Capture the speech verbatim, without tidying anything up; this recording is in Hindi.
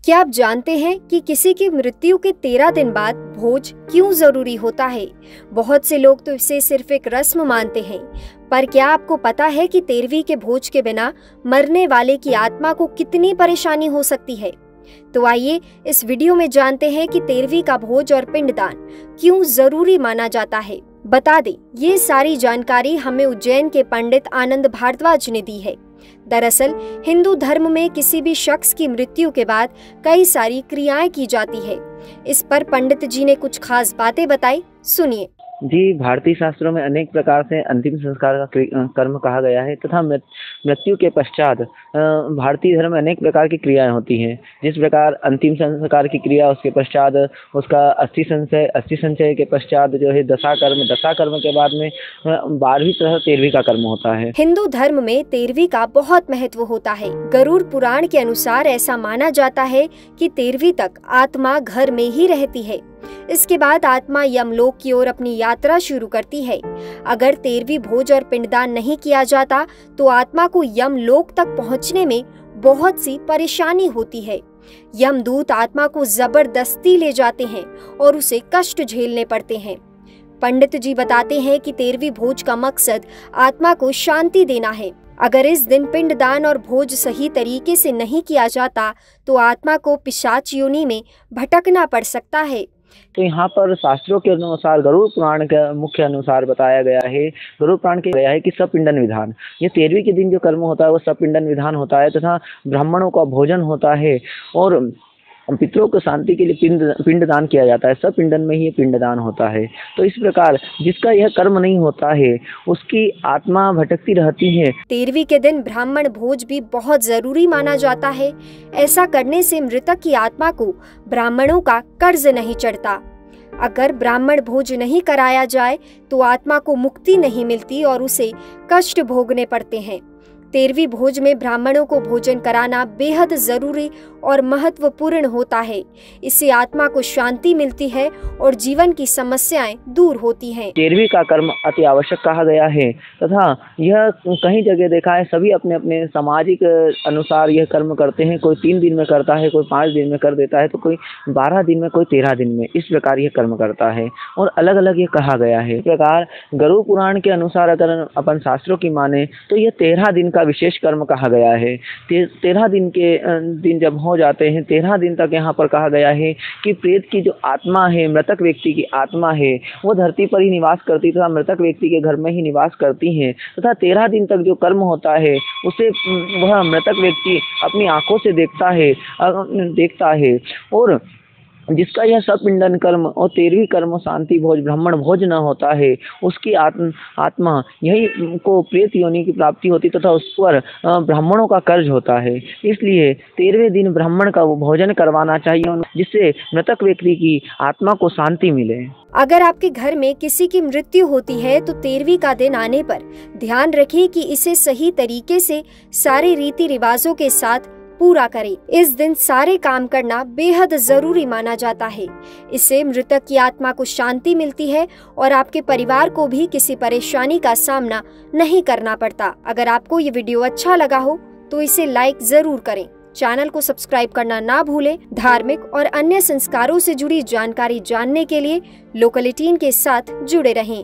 क्या आप जानते हैं कि किसी की मृत्यु के तेरह दिन बाद भोज क्यों जरूरी होता है? बहुत से लोग तो इसे सिर्फ एक रस्म मानते हैं, पर क्या आपको पता है कि तेरहवीं के भोज के बिना मरने वाले की आत्मा को कितनी परेशानी हो सकती है? तो आइए इस वीडियो में जानते हैं कि तेरहवीं का भोज और पिंडदान क्यों जरूरी माना जाता है। बता दें, ये सारी जानकारी हमें उज्जैन के पंडित आनंद भारद्वाज ने दी है। दरअसल हिंदू धर्म में किसी भी शख्स की मृत्यु के बाद कई सारी क्रियाएं की जाती है। इस पर पंडित जी ने कुछ खास बातें बताई, सुनिए। जी, भारतीय शास्त्रों में अनेक प्रकार से अंतिम संस्कार का कर्म कहा गया है तथा मृत्यु के पश्चात भारतीय धर्म में अनेक प्रकार की क्रियाएं होती हैं। जिस प्रकार अंतिम संस्कार की क्रिया, उसके पश्चात उसका अस्थि संचय, अस्थि संचय के पश्चात जो है दशा कर्म, दशा कर्म के बाद में बारहवीं तथा तेरहवीं का कर्म होता है। हिंदू धर्म में तेरहवीं का बहुत महत्व होता है। गरुड़ पुराण के अनुसार ऐसा माना जाता है कि तेरहवीं तक आत्मा घर में ही रहती है। इसके बाद आत्मा यमलोक की ओर अपनी यात्रा शुरू करती है। अगर तेरहवीं भोज और पिंडदान नहीं किया जाता तो आत्मा को यमलोक तक पहुंचने में बहुत सी परेशानी होती है। यमदूत आत्मा को जबरदस्ती ले जाते हैं और उसे कष्ट झेलने पड़ते हैं। पंडित जी बताते हैं कि तेरहवीं भोज का मकसद आत्मा को शांति देना है। अगर इस दिन पिंडदान और भोज सही तरीके से नहीं किया जाता तो आत्मा को पिशाच योनि में भटकना पड़ सकता है। तो यहाँ पर शास्त्रों के अनुसार गरुड़ पुराण के मुख्य अनुसार बताया गया है, गरुड़ पुराण के गया है कि सपिंडन विधान, ये तेरहवीं के दिन जो कर्म होता है वो सपिंडन विधान होता है तथा ब्राह्मणों का भोजन होता है और पितरों को शांति के लिए पिंड पिंडदान किया जाता है। सब पिंडन में ही पिंडदान होता है। तो इस प्रकार जिसका यह कर्म नहीं होता है उसकी आत्मा भटकती रहती है। तेरहवीं के दिन ब्राह्मण भोज भी बहुत जरूरी माना जाता है। ऐसा करने से मृतक की आत्मा को ब्राह्मणों का कर्ज नहीं चढ़ता। अगर ब्राह्मण भोज नहीं कराया जाए तो आत्मा को मुक्ति नहीं मिलती और उसे कष्ट भोगने पड़ते हैं। तेरहवीं भोज में ब्राह्मणों को भोजन कराना बेहद जरूरी और महत्वपूर्ण होता है। इससे आत्मा को शांति मिलती है और जीवन की समस्याएं दूर होती हैं। तेरहवीं का कर्म अति आवश्यक कहा गया है तथा यह कहीं जगह देखा है, सभी अपने अपने सामाजिक अनुसार यह कर्म करते हैं। कोई तीन दिन में करता है, कोई पाँच दिन में कर देता है, तो कोई बारह दिन में, कोई तेरह दिन में, इस प्रकार यह कर्म करता है और अलग अलग ये कहा गया है। इस प्रकार गरुड़ पुराण के अनुसार अगर अपन शास्त्रों की माने तो यह तेरह दिन का विशेष कर्म कहा गया है। ते, तेरह दिन के दिन जब हो जाते हैं, तेरह दिन तक यहाँ पर कहा गया है कि प्रेत की जो आत्मा है, मृतक व्यक्ति की आत्मा है, वो धरती पर ही निवास करती तथा मृतक व्यक्ति के घर में ही निवास करती है तथा तेरह दिन तक जो कर्म होता है उसे वह मृतक व्यक्ति अपनी आंखों से देखता है देखता है और जिसका यह सपिंडन कर्म और तेरहवीं कर्म शांति भोज, ब्राह्मण भोज न होता है, उसकी आत्म आत्मा यही को प्रेत योनि की प्राप्ति होती तथा उस पर ब्राह्मणों का कर्ज होता है। इसलिए तेरहवें दिन ब्राह्मण का वो भोजन करवाना चाहिए जिससे मृतक व्यक्ति की आत्मा को शांति मिले। अगर आपके घर में किसी की मृत्यु होती है तो तेरहवीं का दिन आने पर ध्यान रखें कि इसे सही तरीके से सारे रीति रिवाजों के साथ पूरा करें। इस दिन सारे काम करना बेहद जरूरी माना जाता है। इससे मृतक की आत्मा को शांति मिलती है और आपके परिवार को भी किसी परेशानी का सामना नहीं करना पड़ता। अगर आपको ये वीडियो अच्छा लगा हो तो इसे लाइक जरूर करें। चैनल को सब्सक्राइब करना ना भूलें। धार्मिक और अन्य संस्कारों से जुड़ी जानकारी जानने के लिए लोकल एटीन के साथ जुड़े रहें।